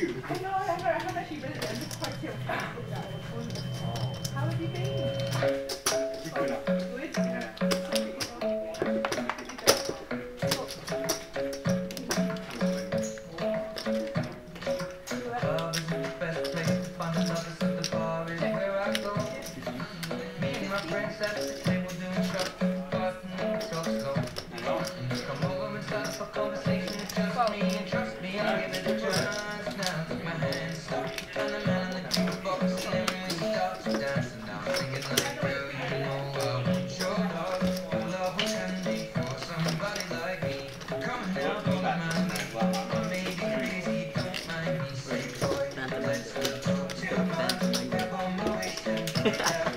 I know, I haven't actually read it yet. I'm just quite curious about that. How have you been? Good. Friends at the table doing shots, but talk slow. Come over and start up a conversation. It's just me, and trust me, I'll give it a chance. Now take my hand, stop, and the man on the jukebox, and then we start to dance. And now I'm singing like, girl, you know I want your love. Your love was handmade for somebody like me. Come on now, hold my hand. I may be crazy, don't mind me. Say, boy, let's go to the mountain, grab on my waist and